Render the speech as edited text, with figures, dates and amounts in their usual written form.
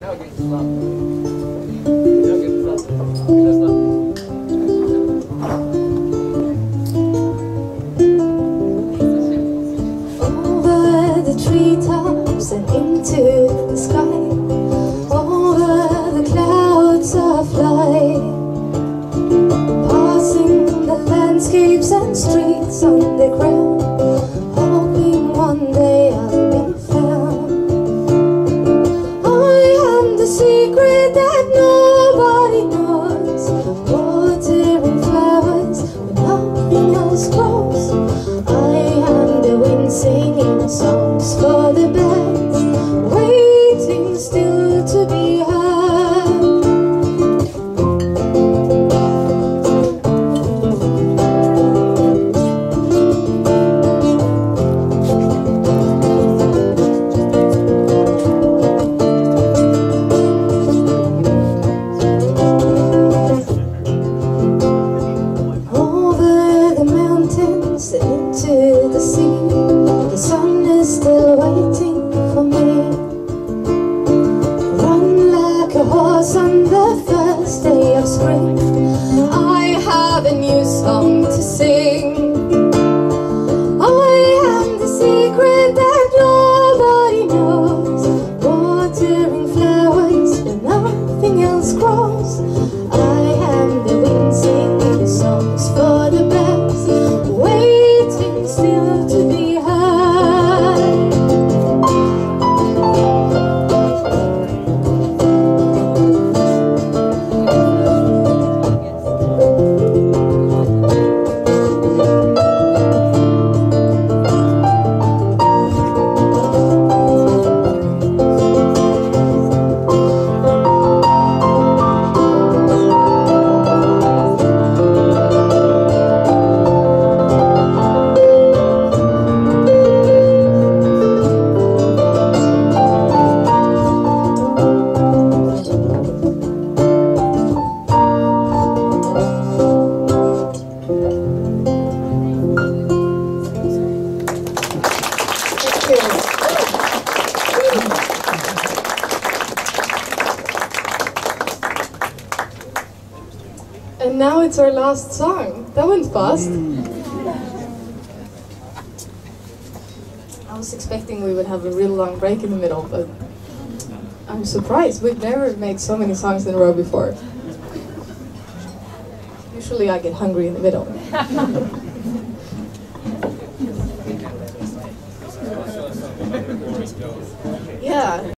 the treetops and into the sky, over the clouds I fly, passing the landscapes and streets underground, hoping one day I'll be found. I am the secret that nobody knows, watering flowers when nothing else grows. I am the wind singing songs for the birds, waiting still to be heard. Over the mountains and into the sea, the sun is still waiting for me. Run like a horse on the first day of spring, I have a new song to sing. I am the secret that nobody knows, watering flowers when nothing else grows. I am the wind singing songs for the birds, waiting still to be heard. And now it's our last song. That went fast. I was expecting we would have a real long break in the middle, but I'm surprised. We've never made so many songs in a row before. Usually I get hungry in the middle. Yeah.